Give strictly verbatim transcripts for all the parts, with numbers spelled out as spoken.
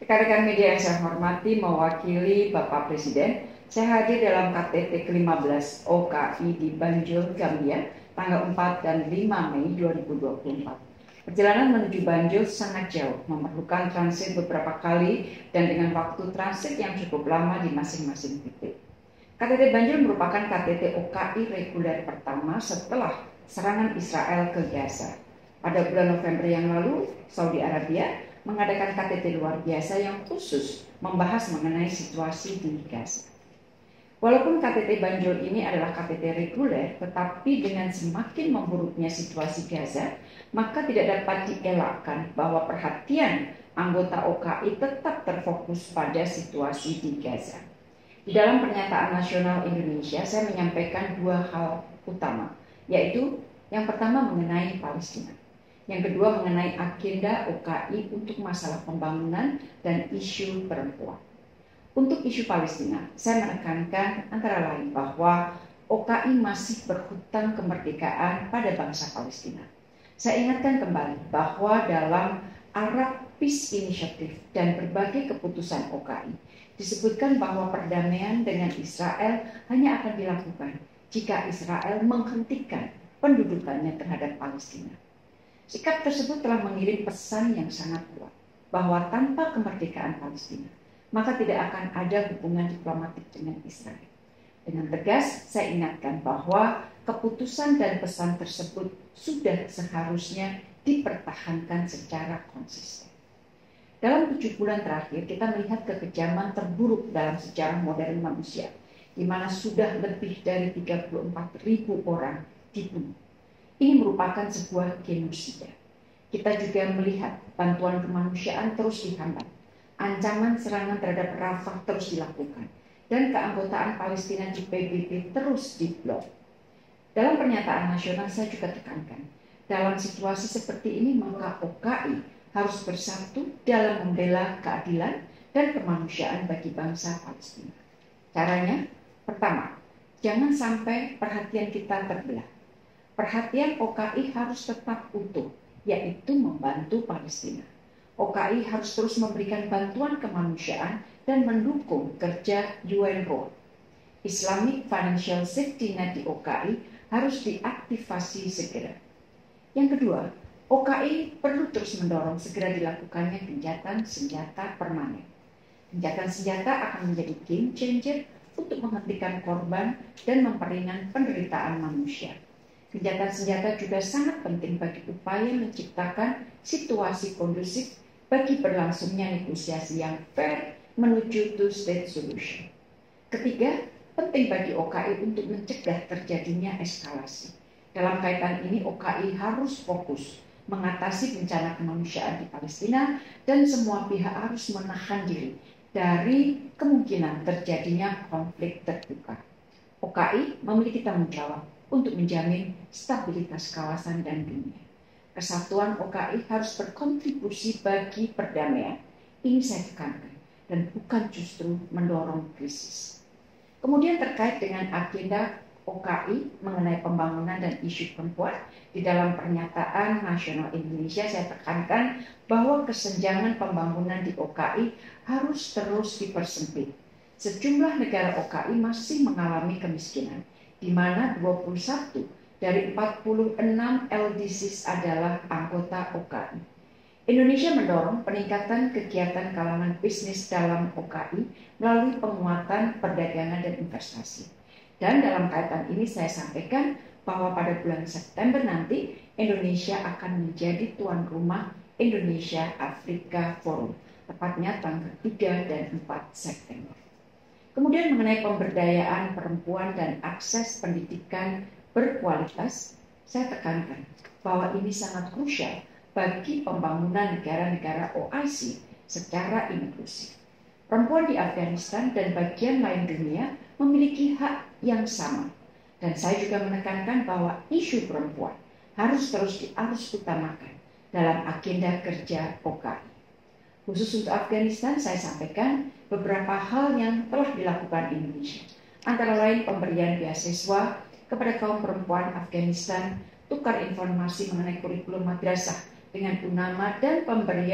Rekan-rekan media yang saya hormati, mewakili Bapak Presiden, saya hadir dalam K T T ke lima belas O K I di Banjul, Gambia, tanggal empat dan lima Mei dua ribu dua puluh empat. Perjalanan menuju Banjul sangat jauh, memerlukan transit beberapa kali dan dengan waktu transit yang cukup lama di masing-masing titik. K T T Banjul merupakan K T T O K I reguler pertama setelah serangan Israel ke Gaza. Pada bulan November yang lalu, Saudi Arabia mengadakan K T T luar biasa yang khusus membahas mengenai situasi di Gaza. Walaupun K T T Banjul ini adalah K T T reguler, tetapi dengan semakin memburuknya situasi Gaza, maka tidak dapat dielakkan bahwa perhatian anggota O K I tetap terfokus pada situasi di Gaza. Di dalam pernyataan nasional Indonesia, saya menyampaikan dua hal utama, yaitu yang pertama mengenai Palestina. Yang kedua mengenai agenda O K I untuk masalah pembangunan dan isu perempuan. Untuk isu Palestina, saya menekankan antara lain bahwa O K I masih berhutang kemerdekaan pada bangsa Palestina. Saya ingatkan kembali bahwa dalam Arab Peace Initiative dan berbagai keputusan O K I disebutkan bahwa perdamaian dengan Israel hanya akan dilakukan jika Israel menghentikan pendudukannya terhadap Palestina. Sikap tersebut telah mengirim pesan yang sangat kuat bahwa tanpa kemerdekaan Palestina, maka tidak akan ada hubungan diplomatik dengan Israel. Dengan tegas, saya ingatkan bahwa keputusan dan pesan tersebut sudah seharusnya dipertahankan secara konsisten. Dalam tujuh bulan terakhir, kita melihat kekejaman terburuk dalam sejarah modern manusia, di mana sudah lebih dari tiga puluh empat ribu orang dibunuh. Ini merupakan sebuah genosida. Kita juga melihat bantuan kemanusiaan terus dihambat, ancaman serangan terhadap Rafah terus dilakukan, dan keanggotaan Palestina di P B B terus diblok. Dalam pernyataan nasional saya juga tekankan, dalam situasi seperti ini maka O K I harus bersatu dalam membela keadilan dan kemanusiaan bagi bangsa Palestina. Caranya, pertama, jangan sampai perhatian kita terbelah. Perhatian O K I harus tetap utuh, yaitu membantu Palestina. O K I harus terus memberikan bantuan kemanusiaan dan mendukung kerja U N R W A. Islamic Financial Safety Net di O K I harus diaktifasi segera. Yang kedua, O K I perlu terus mendorong segera dilakukannya gencatan senjata permanen. Gencatan senjata akan menjadi game changer untuk menghentikan korban dan memperingan penderitaan manusia. Gencatan senjata juga sangat penting bagi upaya menciptakan situasi kondusif bagi berlangsungnya negosiasi yang fair menuju two-state solution. Ketiga, penting bagi O K I untuk mencegah terjadinya eskalasi. Dalam kaitan ini, O K I harus fokus mengatasi bencana kemanusiaan di Palestina dan semua pihak harus menahan diri dari kemungkinan terjadinya konflik terbuka. O K I memiliki tanggung jawab untuk menjamin stabilitas kawasan dan dunia. Kesatuan O K I harus berkontribusi bagi perdamaian. Ini saya tekankan, dan bukan justru mendorong krisis. Kemudian terkait dengan agenda O K I mengenai pembangunan dan isu perempuan, di dalam pernyataan nasional Indonesia saya tekankan bahwa kesenjangan pembangunan di O K I harus terus dipersempit. Sejumlah negara O K I masih mengalami kemiskinan, di mana dua puluh satu dari empat puluh enam L D Cs adalah anggota O K I. Indonesia mendorong peningkatan kegiatan kalangan bisnis dalam O K I melalui penguatan perdagangan dan investasi. Dan dalam kaitan ini saya sampaikan bahwa pada bulan September nanti Indonesia akan menjadi tuan rumah Indonesia Afrika Forum, tepatnya tanggal tiga dan empat September. Kemudian mengenai pemberdayaan perempuan dan akses pendidikan berkualitas, saya tekankan bahwa ini sangat krusial bagi pembangunan negara-negara O I C secara inklusif. Perempuan di Afghanistan dan bagian lain dunia memiliki hak yang sama. Dan saya juga menekankan bahwa isu perempuan harus terus diarus utamakan dalam agenda kerja O K I. Khusus untuk Afghanistan, saya sampaikan beberapa hal yang telah dilakukan Indonesia. Antara lain pemberian beasiswa kepada kaum perempuan Afghanistan, tukar informasi mengenai kurikulum madrasah dengan UNAMA, dan pemberian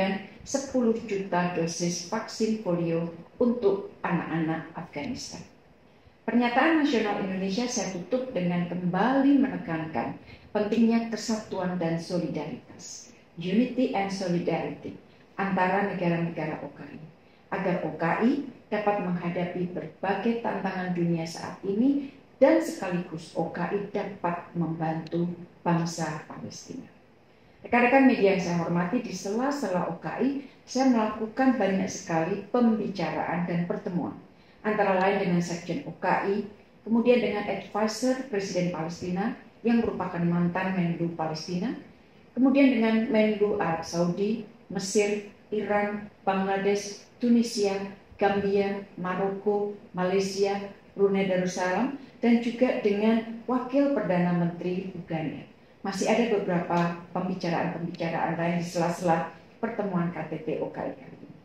sepuluh juta dosis vaksin polio untuk anak-anak Afghanistan. Pernyataan nasional Indonesia saya tutup dengan kembali menekankan pentingnya kesatuan dan solidaritas, unity and solidarity, antara negara-negara O K I, agar O K I dapat menghadapi berbagai tantangan dunia saat ini dan sekaligus O K I dapat membantu bangsa Palestina. Rekan-rekan media yang saya hormati, di sela-sela O K I, saya melakukan banyak sekali pembicaraan dan pertemuan, antara lain dengan Sekjen O K I, kemudian dengan advisor Presiden Palestina yang merupakan mantan Menlu Palestina, kemudian dengan Menlu Arab Saudi, Mesir, Iran, Bangladesh, Tunisia, Gambia, Maroko, Malaysia, Brunei Darussalam, dan juga dengan Wakil Perdana Menteri Uganda. Masih ada beberapa pembicaraan-pembicaraan lain di sela-sela pertemuan K T T O K I kali ini.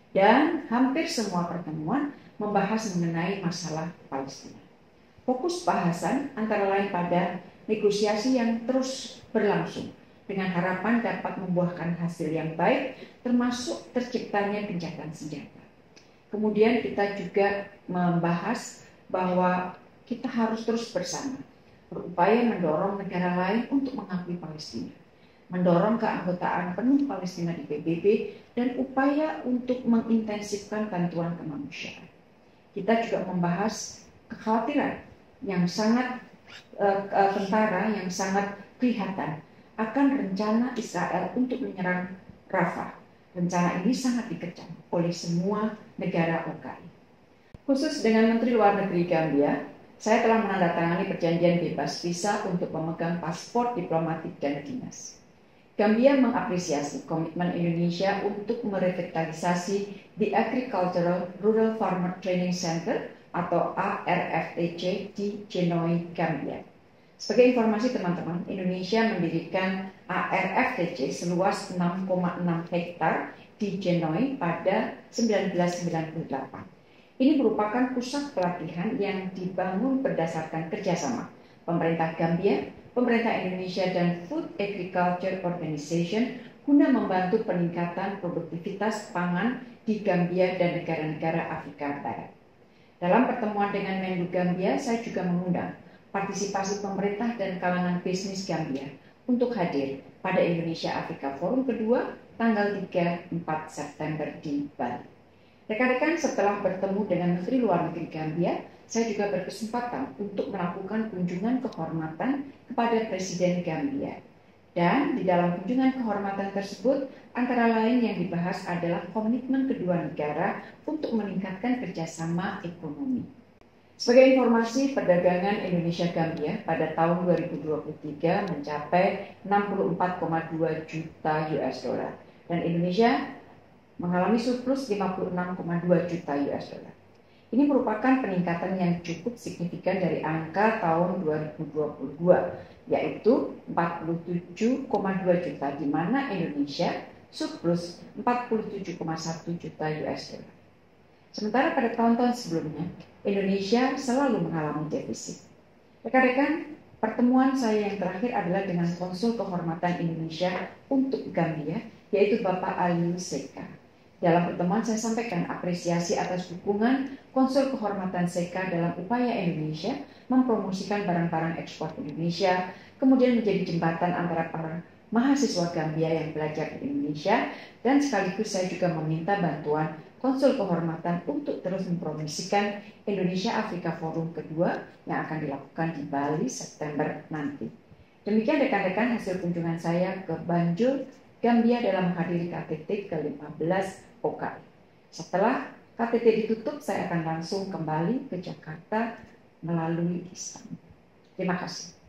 Dan hampir semua pertemuan membahas mengenai masalah Palestina. Fokus bahasan antara lain pada negosiasi yang terus berlangsung dengan harapan dapat membuahkan hasil yang baik, termasuk terciptanya gencatan senjata. Kemudian kita juga membahas bahwa kita harus terus bersama berupaya mendorong negara lain untuk mengakui Palestina, mendorong keanggotaan penuh Palestina di P B B, dan upaya untuk mengintensifkan bantuan kemanusiaan. Kita juga membahas kekhawatiran yang sangat uh, uh, kentara, yang sangat kelihatan akan rencana Israel untuk menyerang Rafah. Rencana ini sangat dikecam oleh semua negara O K I. Khusus dengan Menteri Luar Negeri Gambia, saya telah menandatangani perjanjian bebas visa untuk memegang paspor diplomatik dan dinas. Gambia mengapresiasi komitmen Indonesia untuk merevitalisasi The Agricultural Rural Farmer Training Center atau A R F T C di Jenoy, Gambia. Sebagai informasi teman-teman, Indonesia mendirikan A R F T C seluas enam koma enam hektar di Jenoy pada seribu sembilan ratus sembilan puluh delapan. Ini merupakan pusat pelatihan yang dibangun berdasarkan kerjasama pemerintah Gambia, pemerintah Indonesia, dan Food Agriculture Organization guna membantu peningkatan produktivitas pangan di Gambia dan negara-negara Afrika Barat. Dalam pertemuan dengan Menlu Gambia, saya juga mengundang partisipasi pemerintah dan kalangan bisnis Gambia untuk hadir pada Indonesia Afrika Forum kedua tanggal tiga sampai empat September di Bali. Rekan-rekan, setelah bertemu dengan Menteri Luar Negeri Gambia, saya juga berkesempatan untuk melakukan kunjungan kehormatan kepada Presiden Gambia. Dan di dalam kunjungan kehormatan tersebut, antara lain yang dibahas adalah komitmen kedua negara untuk meningkatkan kerjasama ekonomi. Sebagai informasi, perdagangan Indonesia-Gambia pada tahun dua ribu dua puluh tiga mencapai enam puluh empat koma dua juta U S dollar dan Indonesia mengalami surplus lima puluh enam koma dua juta U S dollar. Ini merupakan peningkatan yang cukup signifikan dari angka tahun dua ribu dua puluh dua, yaitu empat puluh tujuh koma dua juta, di mana Indonesia surplus empat puluh tujuh koma satu juta U S dollar. Sementara pada tahun-tahun sebelumnya, Indonesia selalu mengalami defisit. Rekan-rekan, pertemuan saya yang terakhir adalah dengan Konsul Kehormatan Indonesia untuk Gambia, yaitu Bapak Ali Seka. Dalam pertemuan saya sampaikan apresiasi atas dukungan Konsul Kehormatan Seka dalam upaya Indonesia mempromosikan barang-barang ekspor Indonesia, kemudian menjadi jembatan antara para mahasiswa Gambia yang belajar di Indonesia, dan sekaligus saya juga meminta bantuan Konsul Kehormatan untuk terus mempromosikan Indonesia Afrika Forum kedua yang akan dilakukan di Bali September nanti. Demikian rekan-rekan hasil kunjungan saya ke Banjul, Gambia dalam menghadiri K T T ke lima belas O K I. Setelah K T T ditutup, saya akan langsung kembali ke Jakarta melalui Istanbul. Terima kasih.